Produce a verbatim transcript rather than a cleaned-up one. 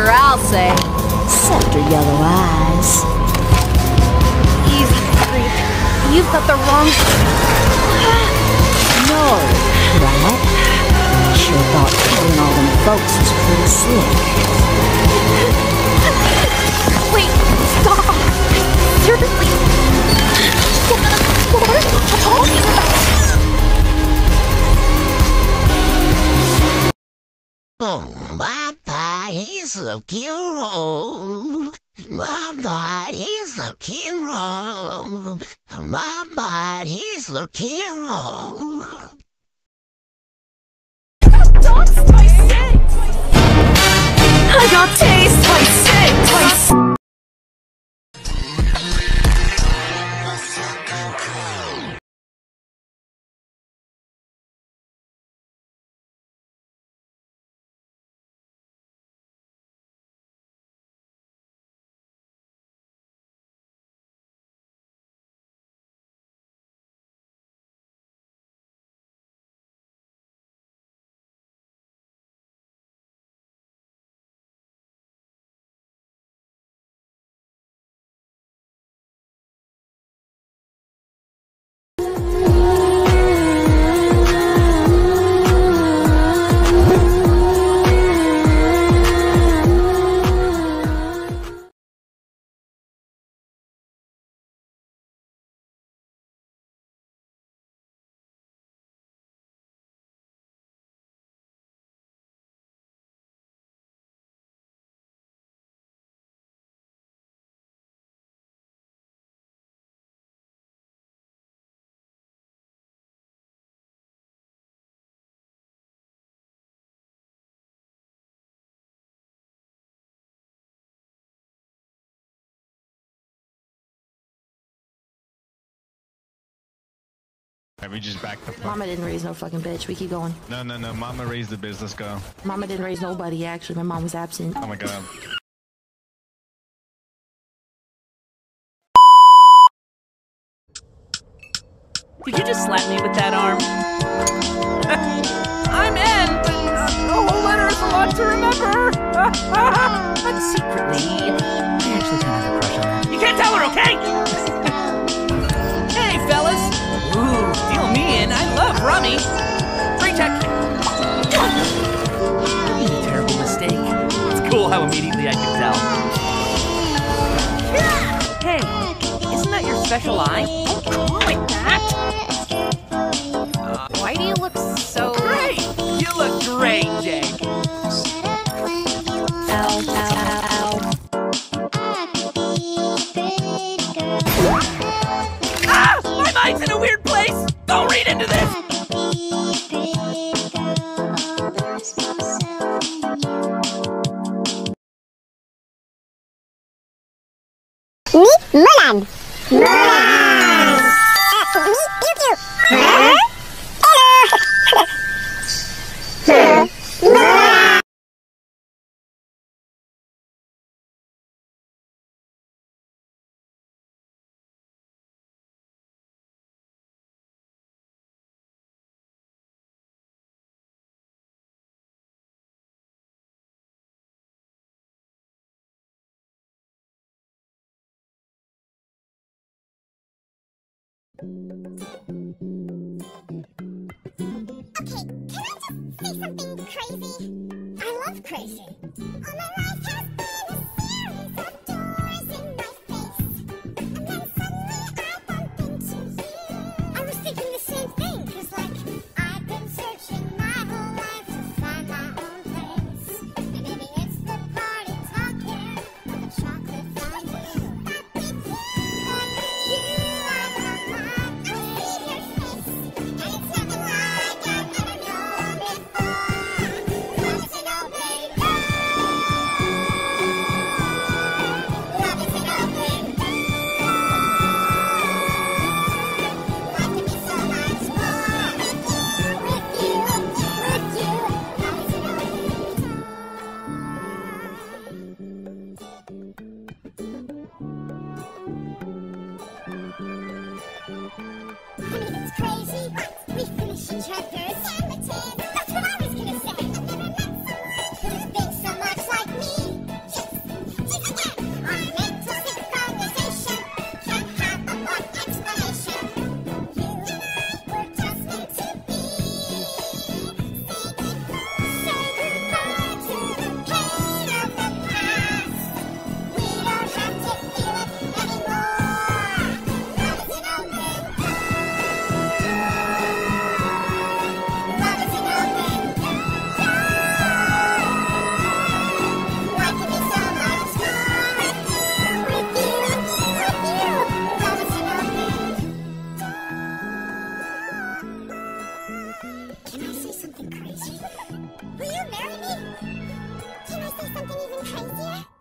Whatever I'll say. Except her yellow eyes. Easy, creep. You've got the wrong... No, right? I sure thought killing all them folks was pretty slick. Wait, stop! Seriously? What are you talking about? Oh, my body's looking wrong. My body's looking wrong. My body's looking wrong. Dogs my scent! I got taste my scent! My scent! Have we just back the fuck? Mama didn't raise no fucking bitch. We keep going. No, no, no. Mama raised the business. Go. Mama didn't raise nobody, actually. My mom was absent. Oh my god. Did you just slap me with that arm? I'm in, but uh, the whole letter is a lot to remember. But secretly, I actually kind of have a crush on her. You can't tell her, okay? Hey, fellas. Ooh, deal me in. I love rummy. Free check. I made a terrible mistake. It's cool how immediately I can tell. Hey, isn't that your special eye? Don't call it that. Uh, Why do you look so... great! You look great, Jake. Ow, ow, ow. Ah! My mind's in a weird place! Don't read into this! Meet Mulan! Mulan! Meet Pew Pew! Huh? Hello! Mulan! Okay, can I just say something crazy? I love crazy. All my life has been a series of doors in my face. And then suddenly I bump into you. I was thinking the same thing, cause like, I've been searching my whole life to find my own place. And maybe it's the party talking, or the chocolate fondue. But with you, you are the one. I see your face, and it's nothing like I've ever known before. Promise to know, baby. something crazy? Will you marry me? Can I say something even crazier?